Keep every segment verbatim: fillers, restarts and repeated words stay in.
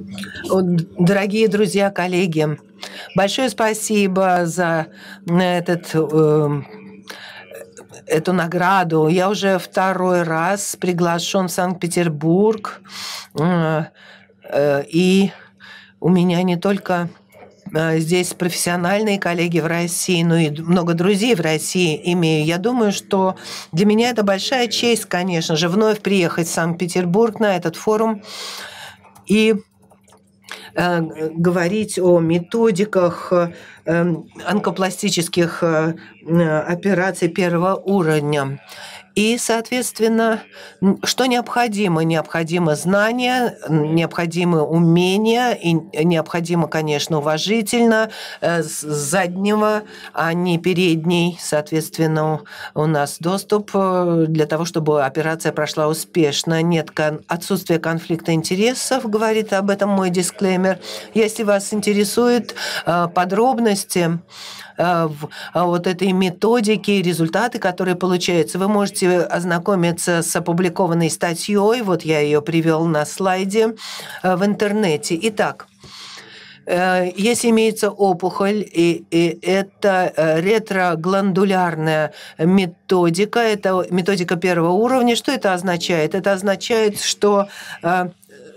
О, Дорогие друзья, коллеги, большое спасибо за этот, э, эту награду. Я уже второй раз приглашен в Санкт-Петербург, э, э, и у меня не только э, здесь профессиональные коллеги в России, но и много друзей в России имею. Я думаю, что для меня это большая честь, конечно же, вновь приехать в Санкт-Петербург на этот форум и э, говорить о методиках э, онкопластических э, операций первого уровня. И, соответственно, что необходимо? Необходимо знания, необходимы умения, и необходимо, конечно, уважительно, э, с заднего, а не передней, соответственно, у нас доступ э, для того, чтобы операция прошла успешно. Нет кон- отсутствия конфликта интересов, говорит об этом мой дисклеймер. Если вас интересуют э, подробности э, в э, вот этой методики и результаты, которые получаются, вы можете ознакомиться с опубликованной статьей. Вот я ее привел на слайде э, в интернете. Итак, э, если имеется опухоль, и, и это э, ретрогландулярная методика, это методика первого уровня, что это означает? Это означает, что э,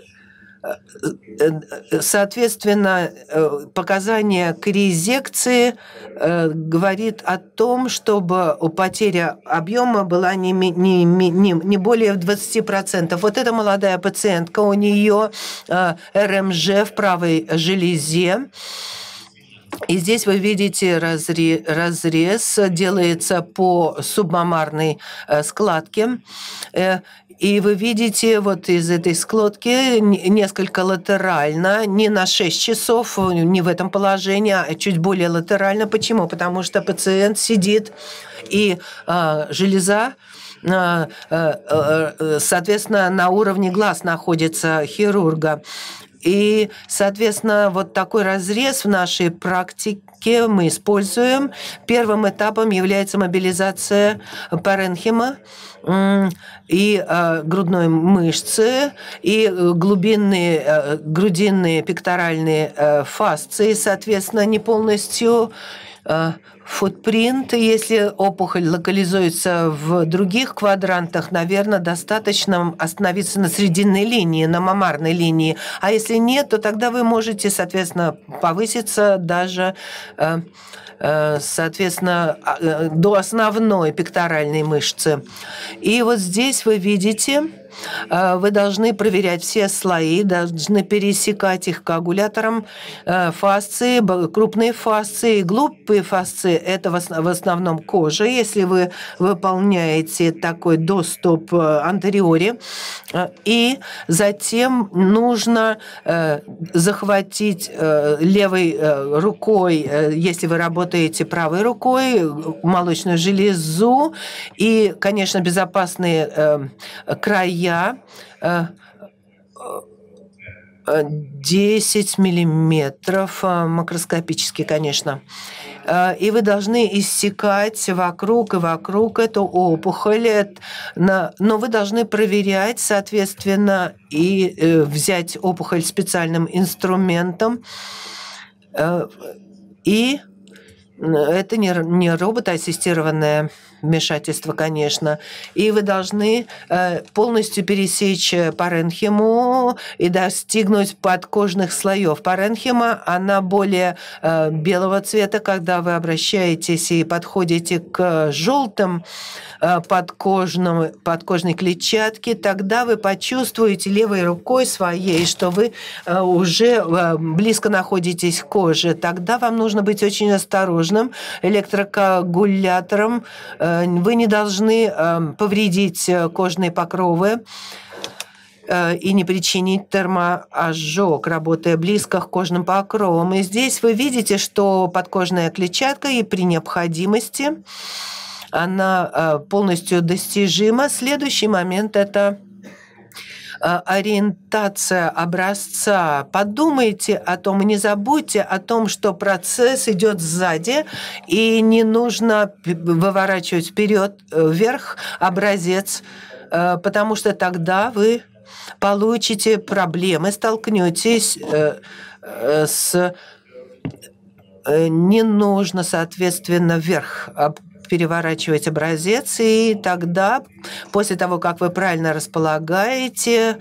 соответственно, показания к резекции говорит о том, чтобы потеря объема была не, не, не, не более двадцати процентов. Вот эта молодая пациентка, у нее РМЖ в правой железе. И здесь вы видите разрез, разрез делается по субмамарной складке. И вы видите вот из этой складки несколько латерально, не на шесть часов, не в этом положении, а чуть более латерально. Почему? Потому что пациент сидит, и а, железа, а, а, соответственно, на уровне глаз находится хирурга. И, соответственно, вот такой разрез в нашей практике мы используем. Первым этапом является мобилизация паренхима и э, грудной мышцы, и глубинные, э, грудинные, пекторальные э, фасции, соответственно, не полностью э, футпринт. Если опухоль локализуется в других квадрантах, наверное, достаточно остановиться на срединной линии, на мамарной линии. А если нет, то тогда вы можете, соответственно, повыситься даже э, соответственно, до основной пекторальной мышцы. И вот здесь вы видите, вы должны проверять все слои, должны пересекать их коагулятором. Фасции, крупные фасции, глупые фасции – это в основном кожа. Если вы выполняете такой доступ антериори, и затем нужно захватить левой рукой, если вы работаете правой рукой, молочную железу и, конечно, безопасные края, десять миллиметров, макроскопически, конечно. И вы должны иссекать вокруг и вокруг эту опухоль. Но вы должны проверять, соответственно, и взять опухоль специальным инструментом. И это не роботоассистированное вмешательство, конечно. И вы должны э, полностью пересечь паренхиму и достигнуть подкожных слоев. Паренхима, она более э, белого цвета. Когда вы обращаетесь и подходите к желтым э, подкожным, подкожной клетчатке, тогда вы почувствуете левой рукой своей, что вы э, уже э, близко находитесь к коже. Тогда вам нужно быть очень осторожным. Электрокоагулятором э, вы не должны повредить кожные покровы и не причинить термоожог, работая близко к кожным покровам. И здесь вы видите, что подкожная клетчатка и при необходимости она полностью достижима. Следующий момент – это ориентация образца. Подумайте о том и не забудьте о том, что процесс идет сзади, и не нужно выворачивать вперед, вверх образец, потому что тогда вы получите проблемы, столкнетесь с... Не нужно, соответственно, вверх переворачивать образец, и тогда, после того, как вы правильно располагаете,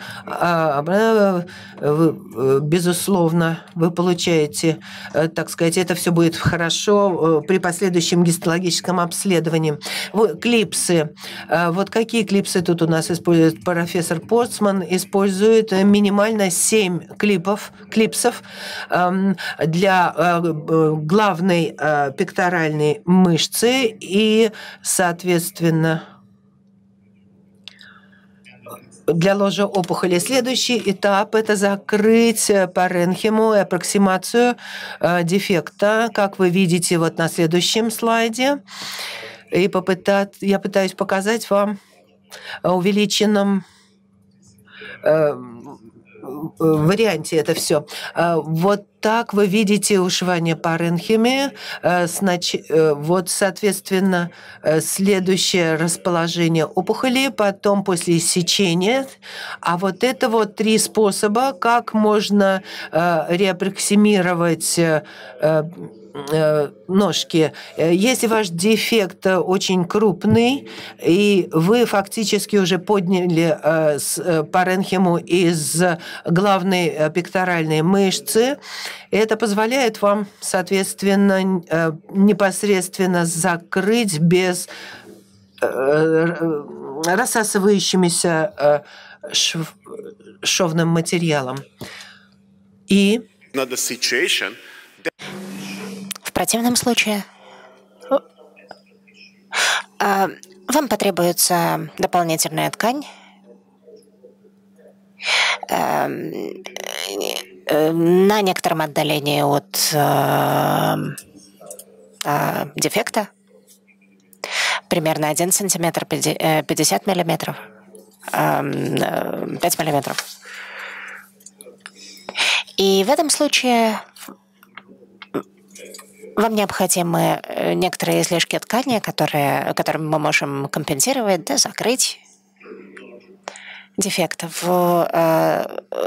безусловно, вы получаете, так сказать, это все будет хорошо при последующем гистологическом обследовании. Клипсы. Вот какие клипсы тут у нас использует профессор Портсман? Использует минимально семь клипов, клипсов для главной пекторальной мышцы. И, соответственно, для ложа опухоли следующий этап – это закрыть паренхиму и аппроксимацию дефекта, как вы видите вот на следующем слайде. И попытать, я пытаюсь показать вам увеличенном варианте это все. Вот так вы видите ушивание паренхимы. Вот, соответственно, следующее расположение опухоли, потом после иссечения. А вот это вот три способа, как можно реаппроксимировать ножки. Если ваш дефект очень крупный, и вы фактически уже подняли паренхиму из главной пекторальной мышцы, это позволяет вам, соответственно, непосредственно закрыть без рассасывающимися шовным материалом. И в противном случае вам потребуется дополнительная ткань на некотором отдалении от дефекта, примерно один сантиметр, пятьдесят миллиметров, пять миллиметров. И в этом случае вам необходимы некоторые излишки ткани, которые, которыми мы можем компенсировать, да, закрыть дефект. В э,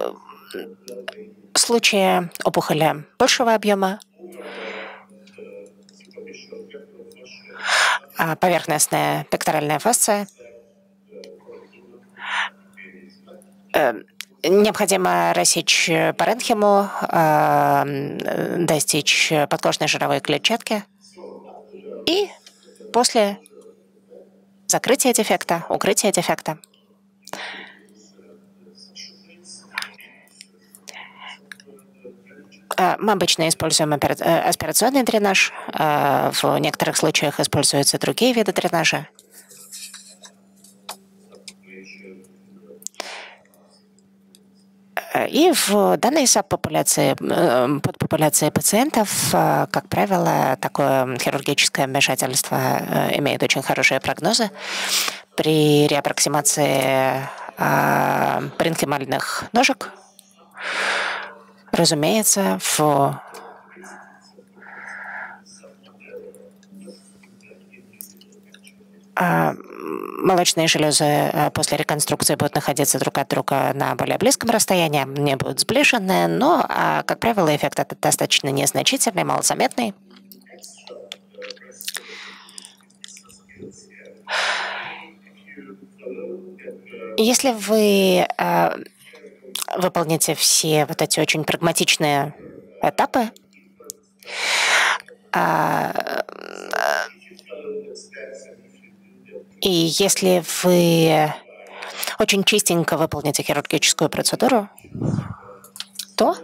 случае опухоли большего объема поверхностная пекторальная фасция, э, необходимо рассечь паренхиму, э, достичь подкожной жировой клетчатки и после закрытия дефекта, укрытия дефекта мы обычно используем аспирационный дренаж, в некоторых случаях используются другие виды дренажа. И в данной сабпопуляции, подпопуляции пациентов, как правило, такое хирургическое вмешательство имеет очень хорошие прогнозы. При реаппроксимации паренхимальных ножек, разумеется, в молочные железы после реконструкции будут находиться друг от друга на более близком расстоянии, не будут сближены, но, как правило, эффект этот достаточно незначительный, малозаметный. Если вы э, выполните все вот эти очень прагматичные этапы, э, и если вы очень чистенько выполните хирургическую процедуру, то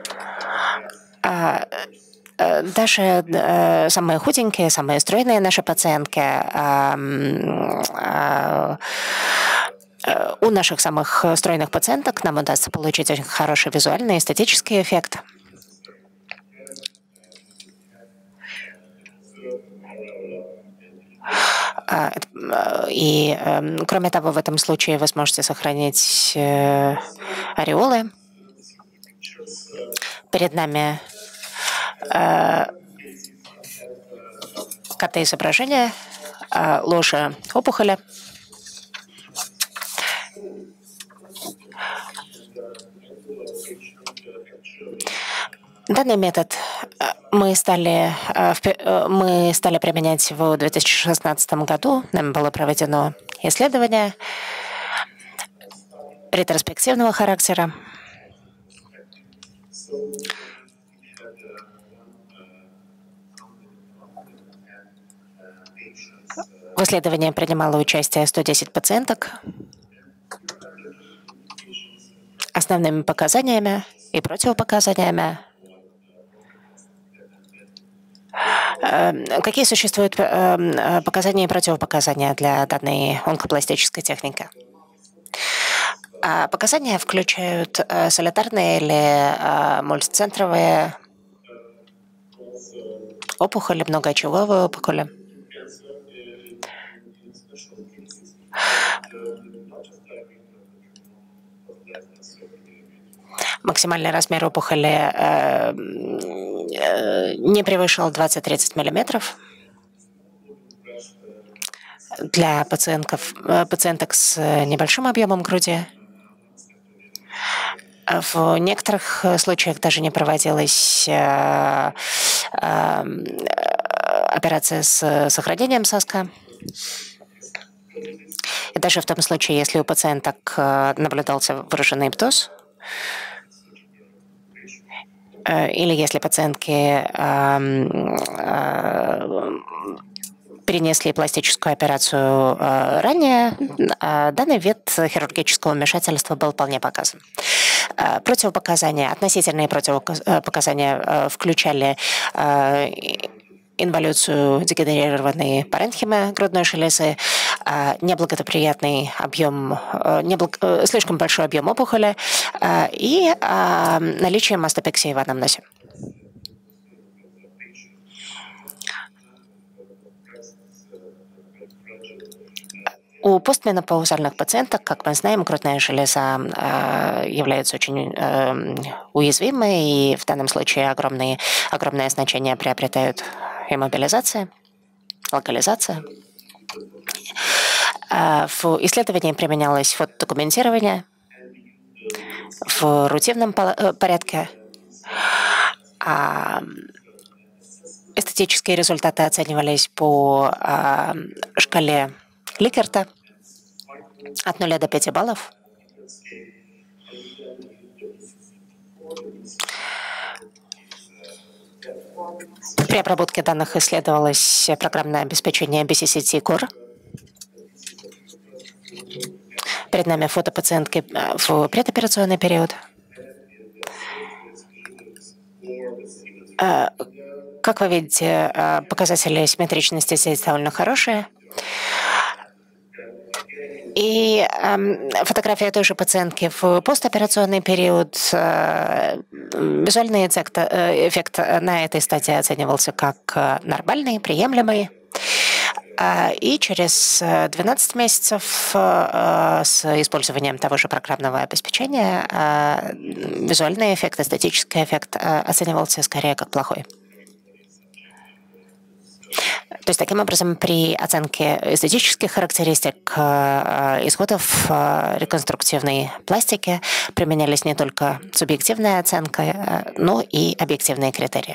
э, э, даже э, самые худенькие, самые стройные наши пациентки, э, э, э, у наших самых стройных пациенток нам удастся получить очень хороший визуальный, эстетический эффект. И, кроме того, в этом случае вы сможете сохранить ореолы. Перед нами КТ-изображение ложа опухоли. Данный метод мы стали, мы стали применять в две тысячи шестнадцатом году. Нами было проведено исследование ретроспективного характера. В исследовании принимало участие сто десять пациенток. Основными показаниями и противопоказаниями. Какие существуют показания и противопоказания для данной онкопластической техники? Показания включают солитарные или мультицентровые опухоли, многоочаговые опухоли. Максимальный размер опухоли э, э, не превышал двадцать-тридцать миллиметров. Для пациентов, пациенток с небольшим объемом груди. В некоторых случаях даже не проводилась э, э, операция с сохранением соска. И даже в том случае, если у пациенток наблюдался выраженный птоз, или если пациентки э, э, перенесли пластическую операцию э, ранее, э, данный вид хирургического вмешательства был вполне показан. Э, противопоказания, относительные противопоказания э, включали э, инволюцию дегенерированной паренхимы грудной железы, неблагоприятный объем, неблаг... слишком большой объем опухоли и наличие мастопексии в анамнезе. У постменопаузальных пациенток, как мы знаем, грудная железа является очень уязвимой, и в данном случае огромные, огромное значение приобретают иммобилизация, локализация. В исследовании применялось фотодокументирование в рутинном порядке. Эстетические результаты оценивались по шкале Ликерта от нуля до пяти баллов. При обработке данных исследовалось программное обеспечение би си си ти Core. Перед нами фото пациентки в предоперационный период. Как вы видите, показатели симметричности здесь довольно хорошие. И э, фотография той же пациентки в постоперационный период. Э, визуальный эффект, э, эффект на этой стадии оценивался как нормальный, приемлемый. Э, и через двенадцать месяцев э, с использованием того же программного обеспечения э, визуальный эффект, эстетический эффект э, оценивался скорее как плохой. То есть, таким образом, при оценке эстетических характеристик э, исходов э, реконструктивной пластики применялись не только субъективная оценка, э, но и объективные критерии.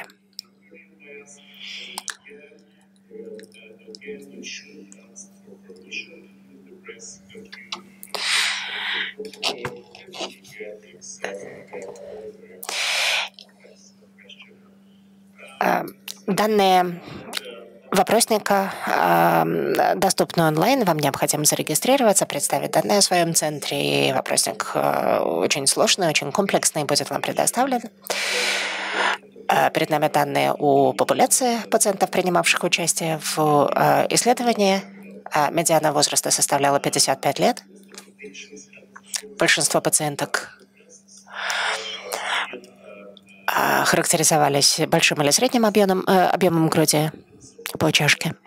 Э, данные вопросника э, доступны онлайн. Вам необходимо зарегистрироваться, представить данные о своем центре. И вопросник э, очень сложный, очень комплексный, будет вам предоставлен. Э, перед нами данные о популяции пациентов, принимавших участие в э, исследовании. Э, медиана возраста составляла пятьдесят пять лет. Большинство пациенток э, характеризовались большим или средним объемом, э, объемом груди по чашке.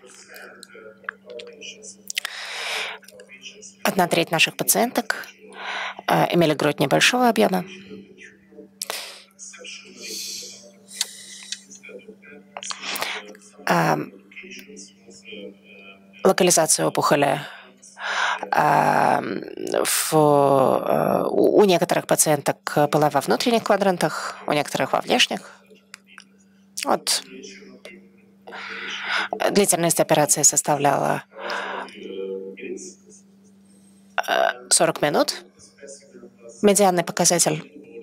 Одна треть наших пациенток э, имели грудь небольшого объема. Э, локализация опухоли В, у некоторых пациенток была во внутренних квадрантах, у некоторых во внешних. Вот. Длительность операции составляла сорок минут. Медианный показатель.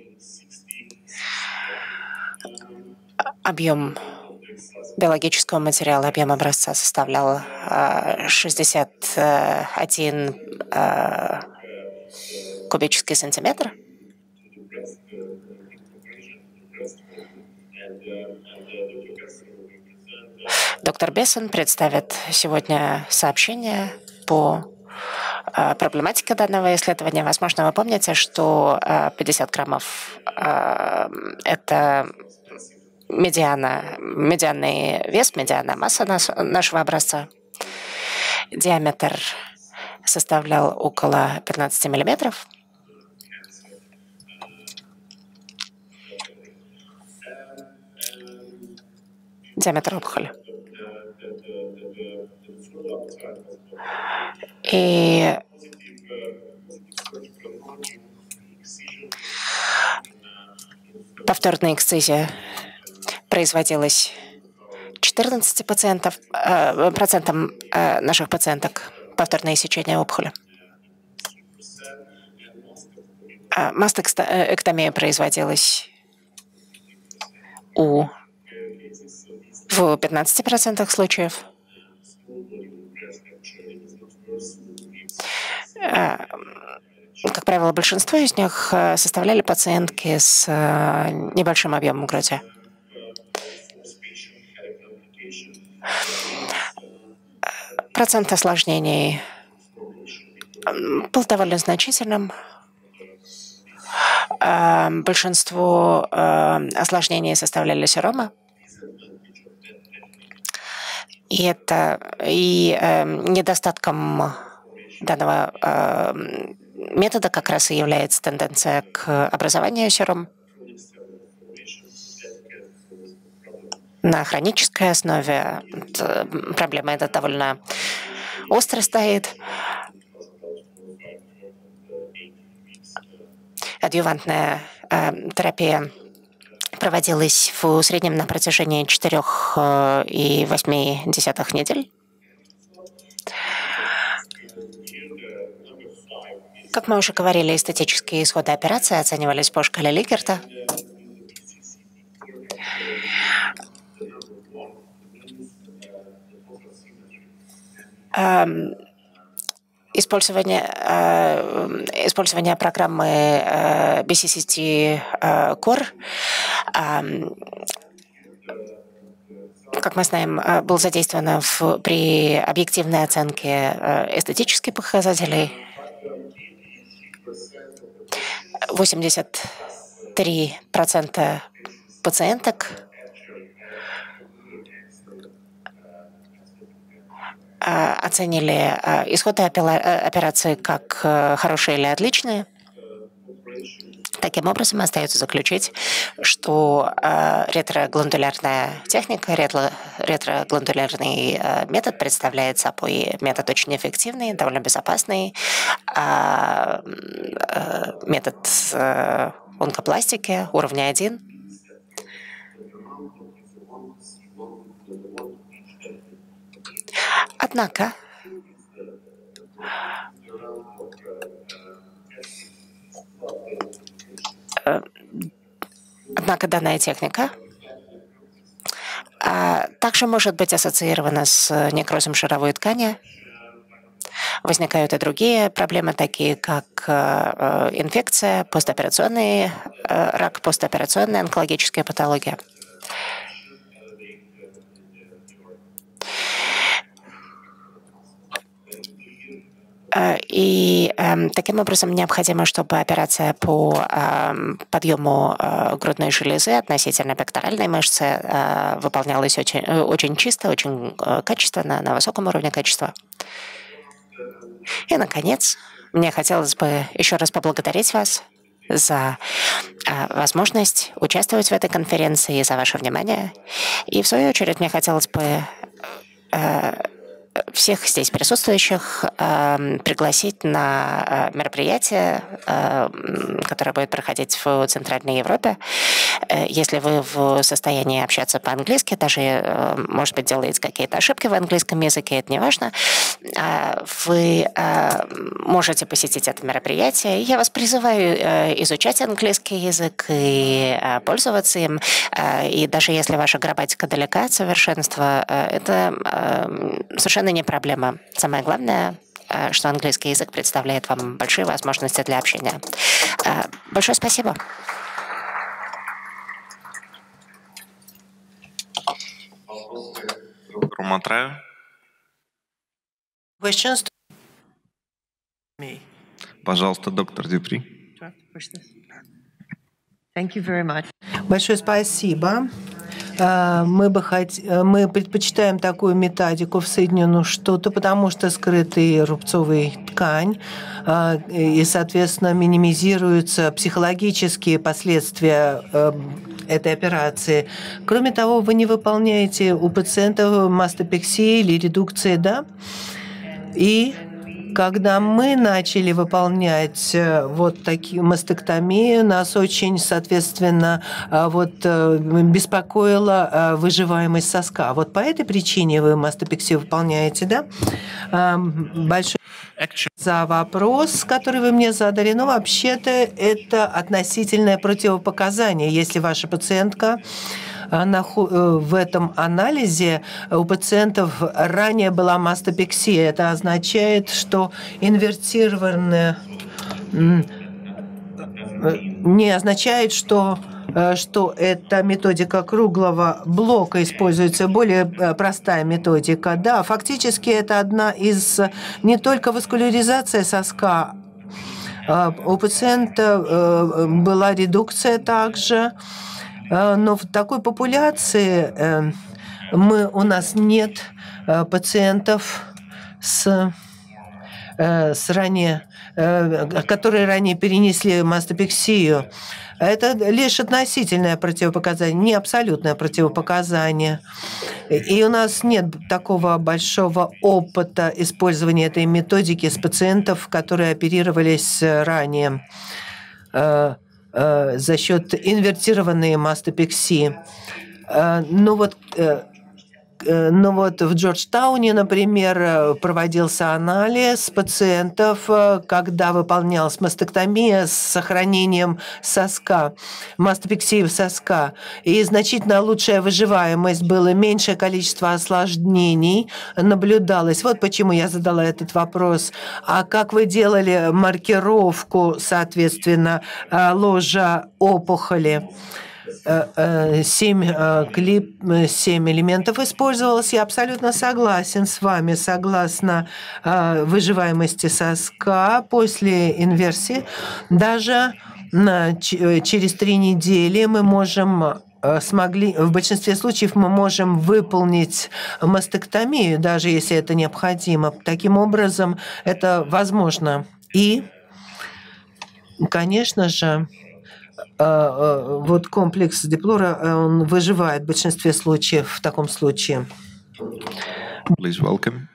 Объем биологического материала, объем образца составлял шестьдесят один кубический сантиметр. Доктор Бессон представит сегодня сообщение по проблематике данного исследования. Возможно, вы помните, что пятьдесят граммов – это медиана, медианный вес, медианная масса нашего образца. Диаметр составлял около пятнадцати миллиметров. Диаметр опухоли. И повторная эксцизия производилась четырнадцати пациентов, э, процентам э, наших пациенток, повторное сечение опухоли. А мастэктомия производилась у в пятнадцати процентах случаев. Как правило, большинство из них составляли пациентки с небольшим объемом груди. Процент осложнений был довольно значительным. Большинство осложнений составляли серомы. И это и э, недостатком данного э, метода как раз и является тенденция к образованию сером на хронической основе. Проблема эта довольно остро стоит. Адъювантная э, терапия проводилась в среднем на протяжении четырёх и восьми десятых недель. Как мы уже говорили, эстетические исходы операции оценивались по шкале Ликерта. Использование, э, использование программы э, би си си ти э, Core, э, как мы знаем, был задействован в, при объективной оценке э, эстетических показателей. восемьдесят три процента пациенток оценили исходы операции как хорошие или отличные. Таким образом, остается заключить, что ретрогландулярная техника, ретро, ретрогландулярный метод представляет собой метод очень эффективный, довольно безопасный, метод онкопластики уровня один. Однако, однако данная техника а, также может быть ассоциирована с некрозом жировой ткани. Возникают и другие проблемы, такие как э, инфекция, постоперационный э, рак, постоперационная онкологическая патология. И э, таким образом необходимо, чтобы операция по э, подъему э, грудной железы относительно пекторальной мышцы э, выполнялась очень, очень чисто, очень э, качественно, на высоком уровне качества. И, наконец, мне хотелось бы еще раз поблагодарить вас за э, возможность участвовать в этой конференции, за ваше внимание. И, в свою очередь, мне хотелось бы э, всех здесь присутствующих пригласить на мероприятие, которое будет проходить в Центральной Европе. Если вы в состоянии общаться по-английски, даже, может быть, делаете какие-то ошибки в английском языке, это не важно, вы можете посетить это мероприятие. Я вас призываю изучать английский язык и пользоваться им. И даже если ваша грамматика далека от совершенства, это совершенно не проблема. Самое главное, что английский язык представляет вам большие возможности для общения. Большое спасибо. Questions? Пожалуйста, доктор Дюпри. Thank you very much. Большое спасибо. Мы, бы хот... Мы предпочитаем такую методику в Соединенную Штаты, потому что скрытая рубцовая ткань, и, соответственно, минимизируются психологические последствия этой операции. Кроме того, вы не выполняете у пациентов мастопексии или редукции, да? И когда мы начали выполнять вот такие мастектомии, нас очень, соответственно, вот беспокоила выживаемость соска. Вот по этой причине вы мастопексию выполняете, да? Большое за вопрос, который вы мне задали. Но вообще-то это относительное противопоказание. Если ваша пациентка в этом анализе у пациентов ранее была мастопексия. Это означает, что инвертированная не означает, что что эта методика круглого блока используется, более простая методика. Да, фактически это одна из не только васкуляризация соска. У пациента была редукция также. Но в такой популяции мы, у нас нет пациентов с, с ранее, которые ранее перенесли мастопексию. Это лишь относительное противопоказание, не абсолютное противопоказание. И у нас нет такого большого опыта использования этой методики с пациентов, которые оперировались ранее за счет инвертированной мастопексии. Ну вот, ну вот в Джорджтауне, например, проводился анализ пациентов, когда выполнялась мастектомия с сохранением соска, мастопексии соска. И значительно лучшая выживаемость была, меньшее количество осложнений наблюдалось. Вот почему я задала этот вопрос. А как вы делали маркировку, соответственно, ложа опухоли? Семь клип, семь элементов использовалось. Я абсолютно согласен с вами. Согласно выживаемости соска после инверсии, даже через три недели мы можем смогли, в большинстве случаев мы можем выполнить мастектомию, даже если это необходимо. Таким образом, это возможно. И, конечно же, вот комплекс Деплора, он выживает в большинстве случаев в таком случае. Please welcome.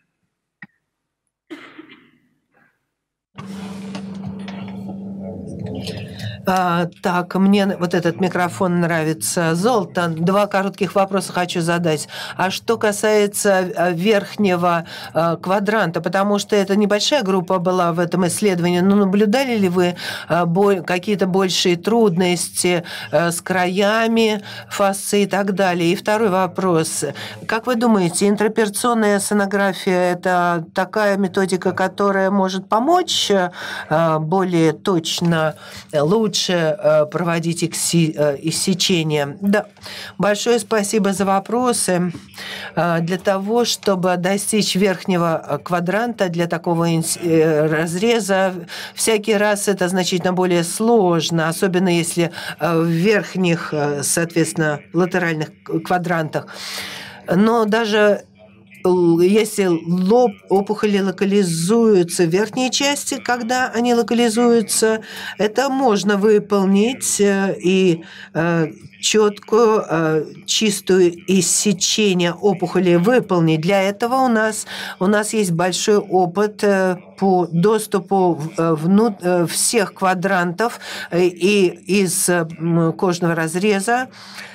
А, так, мне вот этот микрофон нравится. Золтан, два коротких вопроса хочу задать. А что касается верхнего а, квадранта, потому что это небольшая группа была в этом исследовании, но наблюдали ли вы а, боль, какие-то большие трудности а, с краями фасции и так далее? И второй вопрос. Как вы думаете, интраоперационная сонография – это такая методика, которая может помочь а, более точно, лучше проводить иссечение? Да. Большое спасибо за вопросы. Для того, чтобы достичь верхнего квадранта для такого разреза, всякий раз это значительно более сложно, особенно если в верхних, соответственно, латеральных квадрантах. Но даже если лоб, опухоли локализуются в верхней части, когда они локализуются, это можно выполнить и четкую, чистую иссечение опухоли выполнить. Для этого у нас, у нас есть большой опыт по доступу внутрь всех квадрантов и из кожного разреза.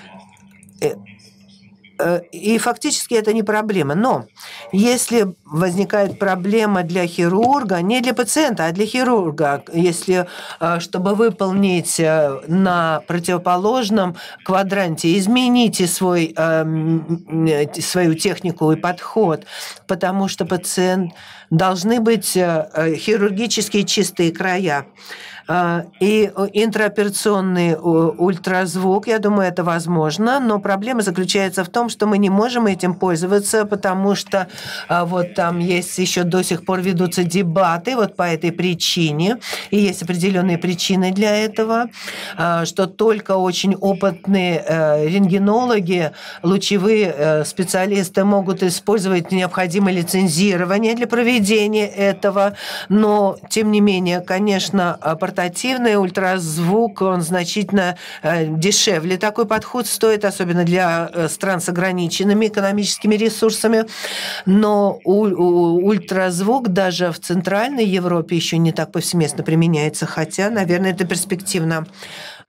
И фактически это не проблема. Но если возникает проблема для хирурга, не для пациента, а для хирурга, если, чтобы выполнить на противоположном квадранте, измените свой, свою технику и подход, потому что пациент должны быть хирургически чистые края. И интраоперационный ультразвук, я думаю, это возможно, но проблема заключается в том, что мы не можем этим пользоваться, потому что вот там есть еще до сих пор ведутся дебаты вот по этой причине, и есть определенные причины для этого, что только очень опытные рентгенологи, лучевые специалисты могут использовать необходимое лицензирование для проведения этого, но, тем не менее, конечно, портативный ультразвук, он значительно э, дешевле. Такой подход стоит, особенно для э, стран с ограниченными экономическими ресурсами. Но у, у, ультразвук даже в Центральной Европе еще не так повсеместно применяется, хотя, наверное, это перспективно.